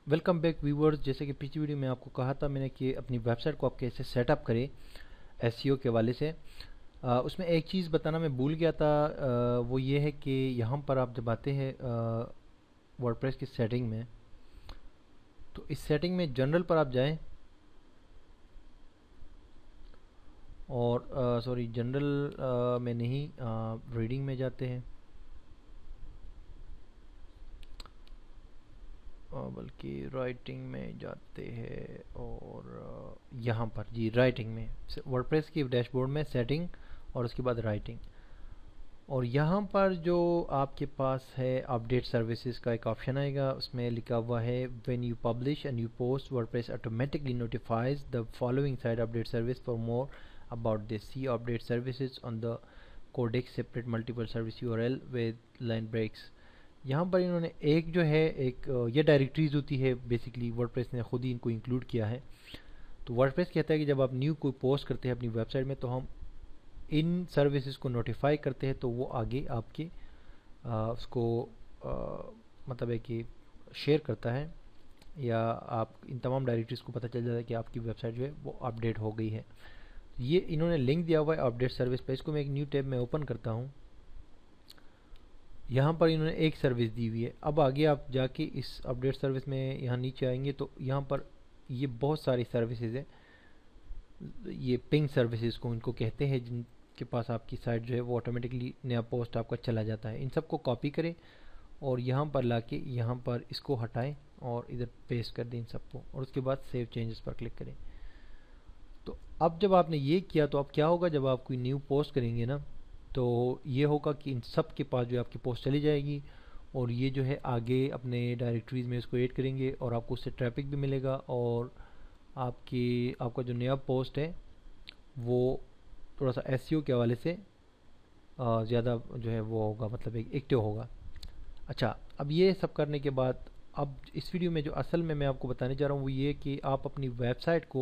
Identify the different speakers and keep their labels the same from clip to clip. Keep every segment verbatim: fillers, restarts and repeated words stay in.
Speaker 1: Welcome back viewers. जैसे कि पिछली वीडियो में आपको कहा था मैंने कि अपनी वेबसाइट को आप कैसे सेटअप करें एसईओ के हवाले से। आ, उसमें एक चीज़ बताना मैं भूल गया था। आ, वो ये है कि यहाँ पर आप जब आते हैं वर्डप्रेस की सेटिंग में, तो इस सेटिंग में जनरल पर आप जाएं और सॉरी जनरल में नहीं, रीडिंग में जाते हैं, बल्कि राइटिंग में जाते हैं और यहाँ पर जी राइटिंग में वर्डप्रेस की डैशबोर्ड में सेटिंग और उसके बाद राइटिंग। और यहाँ पर जो आपके पास है अपडेट सर्विसेज का एक ऑप्शन आएगा, उसमें लिखा हुआ है when you publish and you post WordPress automatically notifies the following site update service for more about this see update services on the codex separate multiple service URL with line breaks. यहाँ पर इन्होंने एक जो है एक ये directories होती है, बेसिकली वर्डप्रेस ने खुद ही इनको इंक्लूड किया है। तो वर्डप्रेस कहता है कि जब आप न्यू कोई पोस्ट करते हैं अपनी वेबसाइट में तो हम इन सर्विसेज को नोटिफाई करते हैं, तो वो आगे आपके आ, उसको आ, मतलब है कि शेयर करता है, या आप इन तमाम डायरेक्टरीज को पता चल जाता है कि आपकी वेबसाइट जो है वो अपडेट हो गई है। ये इन्होंने लिंक दिया हुआ है अपडेट सर्विस पे। इसको मैं एक न्यू टैब में ओपन करता हूँ। यहाँ पर इन्होंने एक सर्विस दी हुई है। अब आगे आप जाके इस अपडेट सर्विस में यहाँ नीचे आएंगे तो यहाँ पर ये बहुत सारी सर्विसेज है। ये पिंग सर्विसेज को इनको कहते हैं, जिनके पास आपकी साइट जो है वो ऑटोमेटिकली नया पोस्ट आपका चला जाता है। इन सबको कॉपी करें और यहाँ पर लाके यहाँ पर इसको हटाएं और इधर पेस्ट कर दें इन सबको, और उसके बाद सेव चेंजेस पर क्लिक करें। तो अब जब आपने ये किया तो अब क्या होगा, जब आप कोई न्यू पोस्ट करेंगे ना, तो ये होगा कि इन सब के पास जो आपकी पोस्ट चली जाएगी और ये जो है आगे अपने डायरेक्टरीज में इसको ऐड करेंगे और आपको उससे ट्रैफिक भी मिलेगा और आपकी आपका जो नया पोस्ट है वो थोड़ा सा एसईओ के हवाले से ज़्यादा जो है वो होगा, मतलब एक एक्टिव होगा। अच्छा, अब ये सब करने के बाद अब इस वीडियो में जो असल में मैं आपको बताने जा रहा हूँ वो ये कि आप अपनी वेबसाइट को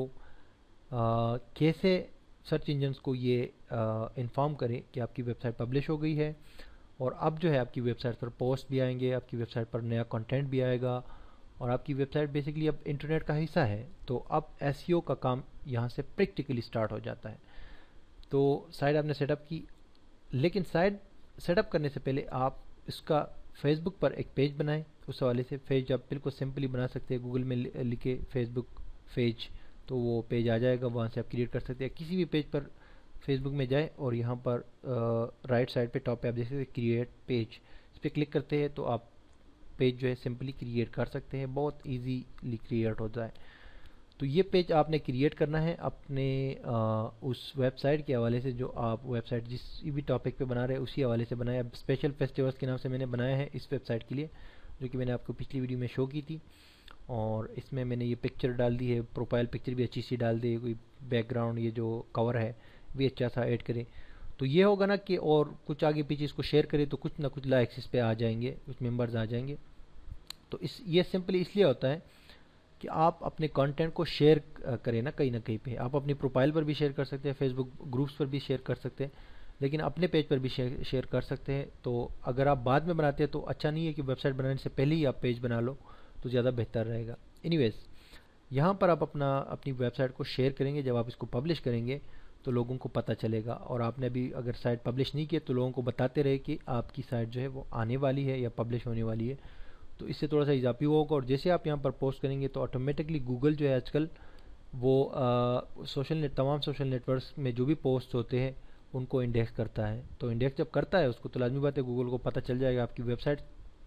Speaker 1: आ, कैसे सर्च इंजन्स को ये इन्फॉर्म करें कि आपकी वेबसाइट पब्लिश हो गई है। और अब जो है आपकी वेबसाइट पर पोस्ट भी आएंगे, आपकी वेबसाइट पर नया कंटेंट भी आएगा और आपकी वेबसाइट बेसिकली अब इंटरनेट का हिस्सा है। तो अब एसईओ का काम यहाँ से प्रैक्टिकली स्टार्ट हो जाता है। तो साइट आपने सेटअप की, लेकिन साइट सेटअप करने से पहले आप इसका फेसबुक पर एक पेज बनाएं। उस हवाले से पेज आप बिल्कुल सिंपली बना सकते हैं, गूगल में लिखे फेसबुक पेज तो वो पेज आ जाएगा, वहाँ से आप क्रिएट कर सकते हैं। किसी भी पेज पर फेसबुक में जाएं और यहाँ पर राइट साइड पे टॉप पे आप देख सकते हैं क्रिएट पेज, इस पर क्लिक करते हैं तो आप पेज जो है सिंपली क्रिएट कर सकते हैं, बहुत इजीली क्रिएट होता है। तो ये पेज आपने क्रिएट करना है अपने आ, उस वेबसाइट के हवाले से जो आप वेबसाइट जिस भी टॉपिक पे बना रहे हैं उसी हवाले से बनाया। स्पेशल फेस्टिवल्स के नाम से मैंने बनाया है इस वेबसाइट के लिए, जो कि मैंने आपको पिछली वीडियो में शो की थी। और इसमें मैंने ये पिक्चर डाल दी है, प्रोफाइल पिक्चर भी अच्छी सी डाल दी, कोई बैकग्राउंड ये जो कवर है भी अच्छा सा ऐड करें। तो ये होगा ना कि और कुछ आगे पीछे इसको शेयर करें तो कुछ ना कुछ लाइक्स इस पे आ जाएंगे, कुछ मेंबर्स आ जाएंगे। तो इस ये सिंपली इसलिए होता है कि आप अपने कंटेंट को शेयर करें ना कहीं ना कहीं पे। आप अपनी प्रोफाइल पर भी शेयर कर सकते हैं, फेसबुक ग्रुप्स पर भी शेयर कर सकते हैं, लेकिन अपने पेज पर भी शेयर शेयर कर सकते हैं। तो अगर आप बाद में बनाते हैं तो अच्छा नहीं है कि वेबसाइट बनाने से पहले ही आप पेज बना लो, तो ज़्यादा बेहतर रहेगा। एनीवेज, यहाँ पर आप अपना अपनी वेबसाइट को शेयर करेंगे। जब आप इसको पब्लिश करेंगे तो लोगों को पता चलेगा, और आपने अभी अगर साइट पब्लिश नहीं की तो लोगों को बताते रहे कि आपकी साइट जो है वो आने वाली है या पब्लिश होने वाली है। तो इससे थोड़ा सा इजाफी होगा। और जैसे आप यहाँ पर पोस्ट करेंगे तो ऑटोमेटिकली गूगल जो है आजकल वो आ, सोशल नेट तमाम सोशल नेटवर्क्स में जो भी पोस्ट होते हैं उनको इंडेक्स करता है। तो इंडेक्स जब करता है उसको तो लाजमी बात है गूगल को पता चल जाएगा आपकी वेबसाइट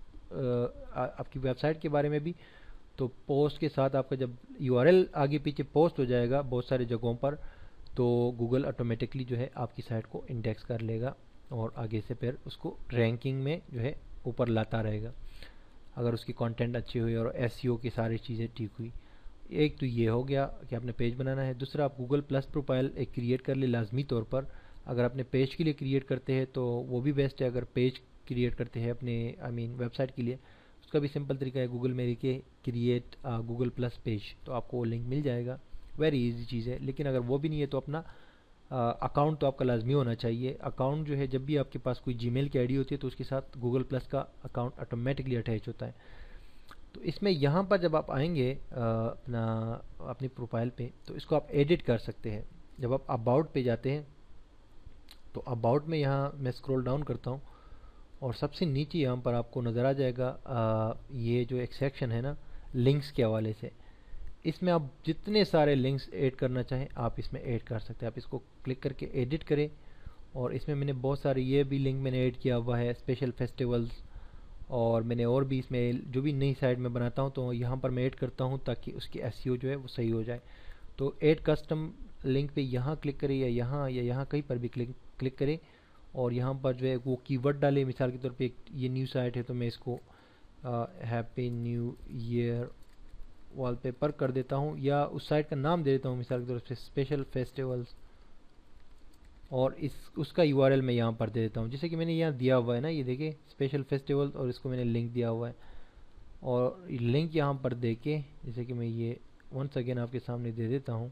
Speaker 1: आपकी वेबसाइट के बारे में भी। तो पोस्ट के साथ आपका जब यूआरएल आगे पीछे पोस्ट हो जाएगा बहुत सारी जगहों पर, तो गूगल ऑटोमेटिकली जो है आपकी साइट को इंडेक्स कर लेगा और आगे से फिर उसको रैंकिंग में जो है ऊपर लाता रहेगा, अगर उसकी कंटेंट अच्छी हुई और एसईओ की सारी चीज़ें ठीक हुई। एक तो ये हो गया कि आपने पेज बनाना है। दूसरा, आप गूगल प्लस प्रोफाइल एक क्रिएट कर ले लाजमी तौर पर। अगर आपने पेज के लिए क्रिएट करते हैं तो वो भी बेस्ट है। अगर पेज क्रिएट करते हैं अपने आई मीन वेबसाइट के लिए, उसका भी सिंपल तरीका है, गूगल में लिखे क्रिएट गूगल प्लस पेज तो आपको वो लिंक मिल जाएगा। वेरी इजी चीज़ है। लेकिन अगर वो भी नहीं है तो अपना अकाउंट uh, तो आपका लाजमी होना चाहिए। अकाउंट जो है जब भी आपके पास कोई जीमेल की आईडी होती है तो उसके साथ गूगल प्लस का अकाउंट ऑटोमेटिकली अटैच होता है। तो इसमें यहाँ पर जब आप आएंगे अ, अपना अपनी प्रोफाइल पे, तो इसको आप एडिट कर सकते हैं। जब आप अबाउट पे जाते हैं तो अबाउट में यहाँ मैं स्क्रॉल डाउन करता हूँ और सबसे नीचे यहाँ पर आपको नज़र आ जाएगा आ, ये जो एक सेक्शन है ना लिंक्स के हवाले से, इसमें आप जितने सारे लिंक्स ऐड करना चाहें आप इसमें ऐड कर सकते हैं। आप इसको क्लिक करके एडिट करें और इसमें मैंने बहुत सारे ये भी लिंक मैंने ऐड किया हुआ है, स्पेशल फेस्टिवल्स, और मैंने और भी इसमें जो भी नई साइट में बनाता हूँ तो यहाँ पर मैं ऐड करता हूँ ताकि उसकी एसईओ जो है वो सही हो जाए। तो ऐड कस्टम लिंक पे यहाँ क्लिक करें या यहाँ या यहाँ कहीं पर भी क्लिक क्लिक करें और यहाँ पर जो है वो कीवर्ड डालें। मिसाल के तौर पे एक ये न्यू साइट है तो मैं इसको हैप्पी न्यू ईयर वॉलपेपर कर देता हूँ, या उस साइट का नाम दे देता हूँ मिसाल के तौर पे स्पेशल फेस्टिवल्स, और इस उसका यूआरएल मैं यहाँ पर दे देता हूँ, जैसे कि मैंने यहाँ दिया हुआ है ना, ये देखिए स्पेशल फेस्टिवल, और इसको मैंने लिंक दिया हुआ है। और लिंक यहाँ पर दे के जैसे कि मैं ये वंस अगेन आपके सामने दे देता हूँ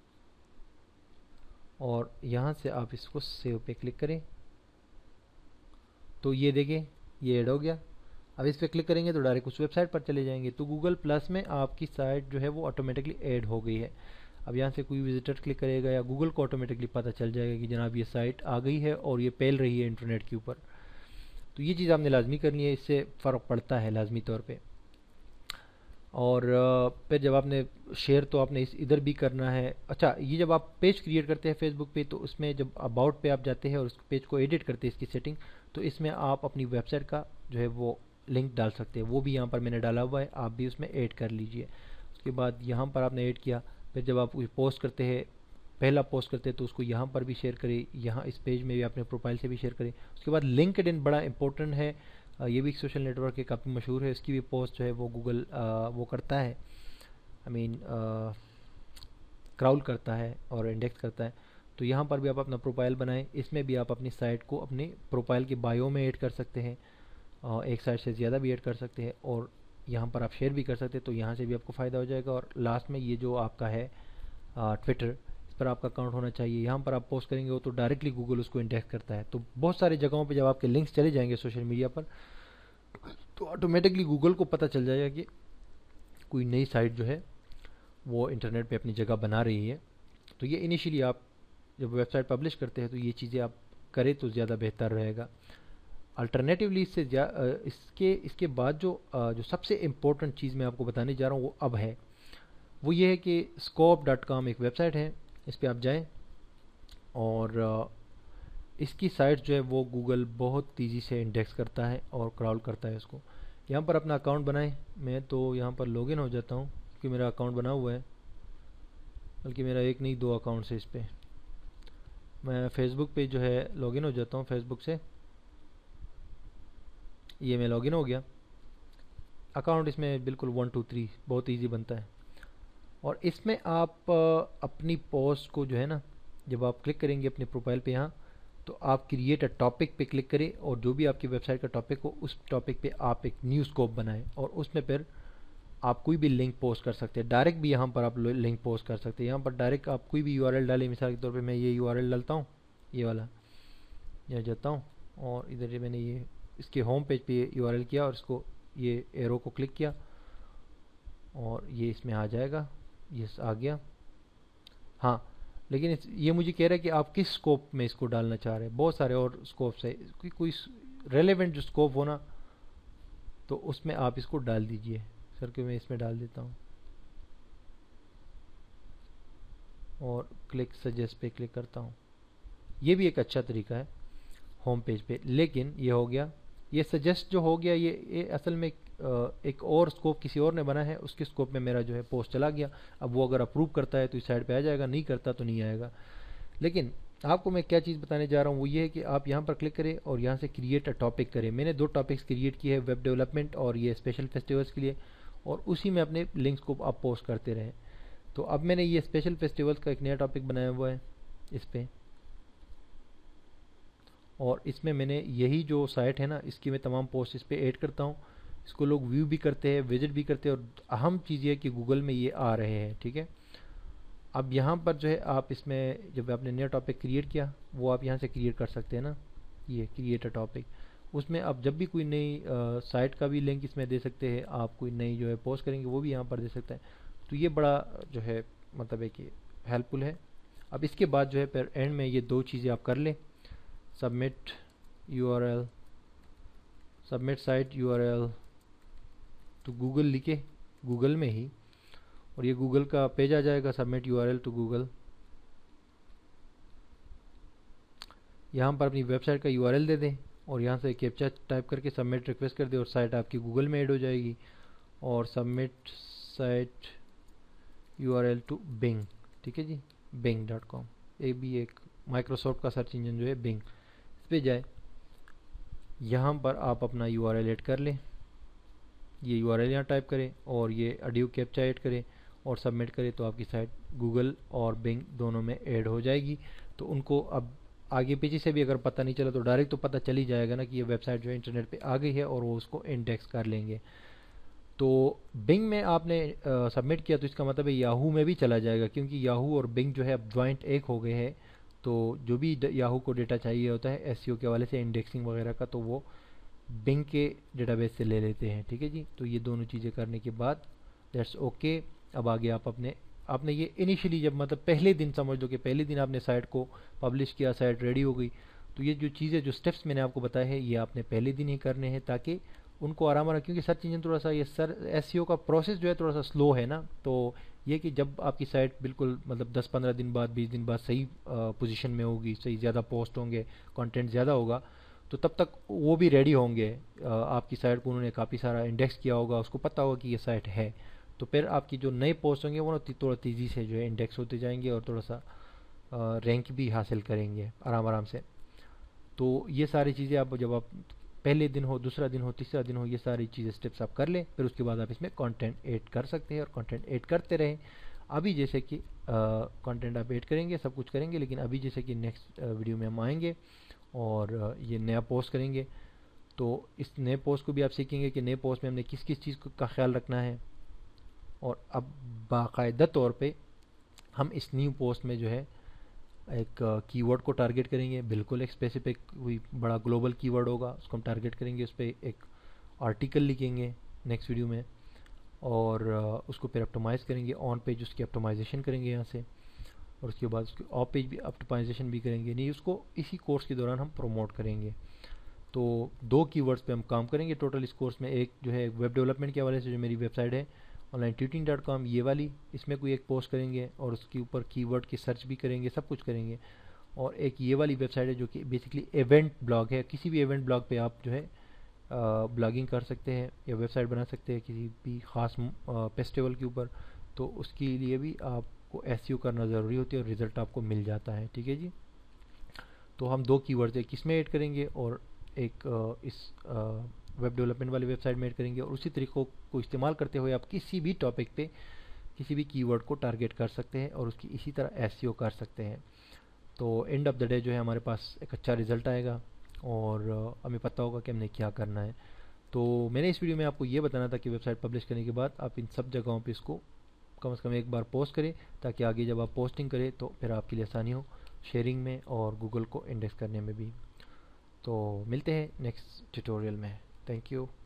Speaker 1: और यहाँ से आप इसको सेव पे क्लिक करें तो ये देखिए ये ऐड हो गया। अब इस पर क्लिक करेंगे तो डायरेक्ट उस वेबसाइट पर चले जाएंगे। तो गूगल प्लस में आपकी साइट जो है वो ऑटोमेटिकली ऐड हो गई है। अब यहाँ से कोई विजिटर क्लिक करेगा या गूगल को ऑटोमेटिकली पता चल जाएगा कि जनाब ये साइट आ गई है और ये फैल रही है इंटरनेट के ऊपर। तो ये चीज़ आपने लाजमी करनी है, इससे फ़र्क पड़ता है लाजमी तौर पे। और फिर जब आपने शेयर तो आपने इस इधर भी करना है। अच्छा, ये जब आप पेज क्रिएट करते हैं फेसबुक पे तो उसमें जब अबाउट पे आप जाते हैं और उस पेज को एडिट करते हैं इसकी सेटिंग, तो इसमें आप अपनी वेबसाइट का जो है वो लिंक डाल सकते हैं। वो भी यहाँ पर मैंने डाला हुआ है, आप भी उसमें ऐड कर लीजिए। उसके बाद यहाँ पर आपने ऐड किया, फिर जब आप पोस्ट करते हैं, पहला पोस्ट करते हैं तो उसको यहाँ पर भी शेयर करें, यहाँ इस पेज में भी अपने प्रोफाइल से भी शेयर करें। उसके बाद लिंक्डइन बड़ा इंपॉर्टेंट है, ये भी एक सोशल नेटवर्क है, काफ़ी मशहूर है। इसकी भी पोस्ट जो है वो गूगल वो करता है, आई मीन क्राउल करता है और इंडेक्स करता है। तो यहाँ पर भी आप अपना प्रोफाइल बनाएं, इसमें भी आप अपनी साइट को अपने प्रोफाइल के बायो में ऐड कर सकते हैं, एक साइट से ज़्यादा भी ऐड कर सकते हैं, और यहाँ पर आप शेयर भी कर सकते हैं, तो यहाँ से भी आपको फ़ायदा हो जाएगा। और लास्ट में ये जो आपका है ट्विटर, इस पर आपका अकाउंट होना चाहिए। यहाँ पर आप पोस्ट करेंगे हो तो डायरेक्टली गूगल उसको इंडेक्स करता है। तो बहुत सारी जगहों पे जब आपके लिंक्स चले जाएंगे सोशल मीडिया पर तो ऑटोमेटिकली गूगल को पता चल जाएगा कि कोई नई साइट जो है वो इंटरनेट पे अपनी जगह बना रही है। तो ये इनिशियली आप जब वेबसाइट पब्लिश करते हैं तो ये चीज़ें आप करें तो ज़्यादा बेहतर रहेगा। अल्टरनेटिवली इससे इसके इसके बाद जो जो सबसे इम्पोर्टेंट चीज़ मैं आपको बताने जा रहा हूँ वो अब है, वो ये है कि स्कोप डॉट कॉम एक वेबसाइट है, इस पर आप जाएं और इसकी साइट जो है वो गूगल बहुत तेज़ी से इंडेक्स करता है और क्राउल करता है उसको। यहाँ पर अपना अकाउंट बनाएं, मैं तो यहाँ पर लॉगिन हो जाता हूँ क्योंकि मेरा अकाउंट बना हुआ है, बल्कि मेरा एक नहीं दो अकाउंट्स है इस पर। मैं फेसबुक पे जो है लॉगिन हो जाता हूँ, फेसबुक से ये मैं लॉगिन हो गया। अकाउंट इसमें बिल्कुल वन टू थ्री बहुत इजी बनता है। और इसमें आप अपनी पोस्ट को जो है ना, जब आप क्लिक करेंगे अपने प्रोफाइल पे यहाँ, तो आप क्रिएट अ टॉपिक पे क्लिक करें और जो भी आपकी वेबसाइट का टॉपिक हो उस टॉपिक पे आप एक न्यू स्कोप बनाएं और उसमें फिर आप कोई भी लिंक पोस्ट कर सकते हैं। डायरेक्ट भी यहाँ पर आप लिंक पोस्ट कर सकते हैं। यहाँ पर डायरेक्ट आप कोई भी यूआरएल डालें, मिसाल के तौर पे मैं ये यूआरएल डालता हूँ, ये वाला, यहाँ जाता हूँ और इधर मैंने ये इसके होम पेज पे यूआरएल किया और इसको ये एरो को क्लिक किया और ये इसमें आ जाएगा, ये आ गया। हाँ, लेकिन इस, ये मुझे कह रहा है कि आप किस स्कोप में इसको डालना चाह रहे हैं। बहुत सारे और स्कोप्स है, कोई कोई रेलेवेंट जो स्कोप हो ना तो उसमें आप इसको डाल दीजिए। सर के मैं इसमें डाल देता हूँ और क्लिक सजेस्ट पे क्लिक करता हूँ। ये भी एक अच्छा तरीका है होम पेज पे। लेकिन ये हो गया, ये सजेस्ट जो हो गया, ये, ये असल में एक और स्कोप किसी और ने बना है, उसके स्कोप में मेरा जो है पोस्ट चला गया। अब वो अगर अप्रूव करता है तो इस साइड पे आ जाएगा, नहीं करता तो नहीं आएगा। लेकिन आपको मैं क्या चीज़ बताने जा रहा हूँ वो ये है कि आप यहाँ पर क्लिक करें और यहाँ से क्रिएट अ टॉपिक करें। मैंने दो टॉपिक्स क्रिएट किए हैं, वेब डेवलपमेंट और ये स्पेशल फेस्टिवल्स के लिए, और उसी में अपने लिंक्स को आप पोस्ट करते रहें। तो अब मैंने ये स्पेशल फेस्टिवल्स का एक नया टॉपिक बनाया हुआ है इस पर, और इसमें मैंने यही जो साइट है ना इसकी मैं तमाम पोस्ट इस पर ऐड करता हूँ। इसको लोग व्यू भी करते हैं, विजिट भी करते हैं, और अहम चीज़ ये है कि गूगल में ये आ रहे हैं। ठीक है, अब यहाँ पर जो है आप इसमें जब आपने नया टॉपिक क्रिएट किया वो आप यहाँ से क्रिएट कर सकते हैं ना, ये क्रिएट अ टॉपिक, उसमें आप जब भी कोई नई साइट का भी लिंक इसमें दे सकते हैं, आप कोई नई जो है पोस्ट करेंगे वो भी यहाँ पर दे सकते हैं। तो ये बड़ा जो है मतलब है कि हेल्पफुल है। अब इसके बाद जो है फिर एंड में ये दो चीज़ें आप कर लें, submit URL, submit site URL to Google लिखे गूगल में ही, और ये गूगल का पेज आ जाएगा, सबमिट यूआरएल टू गूगल। यहाँ पर अपनी वेबसाइट का यूआरएल दे दें और यहाँ से कैप्चा टाइप करके सबमिट रिक्वेस्ट कर दें और साइट आपकी गूगल में ऐड हो जाएगी। और submit site URL to Bing, ठीक है जी, बिंग डॉट कॉम। ये भी एक माइक्रोसॉफ्ट का सर्च इंजन जो है बिंग, इस पर जाए, यहाँ पर आप अपना यूआरएल ऐड कर लें, ये यूआरएल यहाँ टाइप करें और ये ऑडियो कैप्चा ऐड करें और सबमिट करें, तो आपकी साइट गूगल और बिंग दोनों में ऐड हो जाएगी। तो उनको अब आगे पीछे से भी अगर पता नहीं चला तो डायरेक्ट तो पता चल ही जाएगा ना कि ये वेबसाइट जो है इंटरनेट पे आ गई है, और वो उसको इंडेक्स कर लेंगे। तो बिंग में आपने सबमिट किया तो इसका मतलब है याहू में भी चला जाएगा, क्योंकि याहू और बिंग जो है अब ज्वाइंट एक हो गए हैं। तो जो भी याहू को डेटा चाहिए होता है एसईओ के हवाले से, इंडेक्सिंग वगैरह का, तो वो बिंग के डेटाबेस से ले लेते हैं, ठीक है जी। तो ये दोनों चीज़ें करने के बाद दैट्स ओके। अब आगे आप अपने आपने ये इनिशियली जब मतलब पहले दिन समझ लो कि पहले दिन आपने साइट को पब्लिश किया, साइट रेडी हो गई, तो ये जो चीज़ें जो स्टेप्स मैंने आपको बताए हैं ये आपने पहले दिन ही करने हैं, ताकि उनको आराम आराम, क्योंकि सर्च इंजन थोड़ा सा ये सर एसईओ का प्रोसेस जो है थोड़ा सा स्लो है ना। तो ये कि जब आपकी साइट बिल्कुल मतलब दस पंद्रह दिन बाद, बीस दिन बाद सही पोजीशन में होगी, सही ज़्यादा पोस्ट होंगे, कंटेंट ज़्यादा होगा, तो तब तक वो भी रेडी होंगे। आपकी साइट को उन्होंने काफ़ी सारा इंडेक्स किया होगा, उसको पता होगा कि ये साइट है, तो फिर आपकी जो नए पोस्ट होंगे वो ना थोड़ा तेज़ी से जो है इंडेक्स होते जाएंगे और थोड़ा सा रैंक भी हासिल करेंगे आराम आराम से। तो ये सारी चीज़ें आप जब आप पहले दिन हो, दूसरा दिन हो, तीसरा दिन हो, ये सारी चीज़ें स्टेप्स आप कर लें, फिर उसके बाद आप इसमें कंटेंट ऐड कर सकते हैं और कंटेंट ऐड करते रहें। अभी जैसे कि कंटेंट आप ऐड करेंगे, सब कुछ करेंगे, लेकिन अभी जैसे कि नेक्स्ट वीडियो में हम आएंगे और ये नया पोस्ट करेंगे, तो इस नए पोस्ट को भी आप सीखेंगे कि नए पोस्ट में हमने किस किस चीज़ का ख्याल रखना है। और अब बाकायदा तौर पे हम इस न्यू पोस्ट में जो है एक कीवर्ड को टारगेट करेंगे, बिल्कुल एक स्पेसिफिक कोई बड़ा ग्लोबल कीवर्ड होगा, उसको हम टारगेट करेंगे, उस पर एक आर्टिकल लिखेंगे नेक्स्ट वीडियो में, और उसको फिर ऑप्टिमाइज़ करेंगे, ऑन पेज उसकी ऑप्टिमाइजेशन करेंगे यहाँ से, और उसके बाद उसके ऑफ पेज भी ऑप्टिमाइजेशन भी करेंगे, नहीं उसको इसी कोर्स के दौरान हम प्रमोट करेंगे। तो दो कीवर्ड्स पे हम काम करेंगे टोटल इस कोर्स में। एक जो है वेब डेवलपमेंट के हवाले से, जो मेरी वेबसाइट है ऑनलाइन ट्यूटिंग डॉट कॉम, ये वाली, इसमें कोई एक पोस्ट करेंगे और उसके ऊपर कीवर्ड की सर्च भी करेंगे, सब कुछ करेंगे। और एक ये वाली वेबसाइट है जो कि बेसिकली इवेंट ब्लॉग है, किसी भी इवेंट ब्लॉग पे आप जो है ब्लॉगिंग कर सकते हैं या वेबसाइट बना सकते हैं किसी भी ख़ास फेस्टिवल के ऊपर। तो उसके लिए भी आपको एसईओ करना ज़रूरी होती है और रिज़ल्ट आपको मिल जाता है, ठीक है जी। तो हम दो कीवर्ड्स एक किस में ऐड करेंगे और एक इस वेब डेवलपमेंट वाली वेबसाइट में ऐड करेंगे, और उसी तरीक़ों को इस्तेमाल करते हुए आप किसी भी टॉपिक पे किसी भी कीवर्ड को टारगेट कर सकते हैं और उसकी इसी तरह एसईओ कर सकते हैं। तो एंड ऑफ द डे जो है हमारे पास एक अच्छा रिजल्ट आएगा और हमें पता होगा कि हमने क्या करना है। तो मैंने इस वीडियो में आपको ये बताना था कि वेबसाइट पब्लिश करने के बाद आप इन सब जगहों पे इसको कम से कम एक बार पोस्ट करें, ताकि आगे जब आप पोस्टिंग करें तो फिर आपके लिए आसानी हो शेयरिंग में और गूगल को इंडेक्स करने में भी। तो मिलते हैं नेक्स्ट ट्यूटोरियल में। Thank you.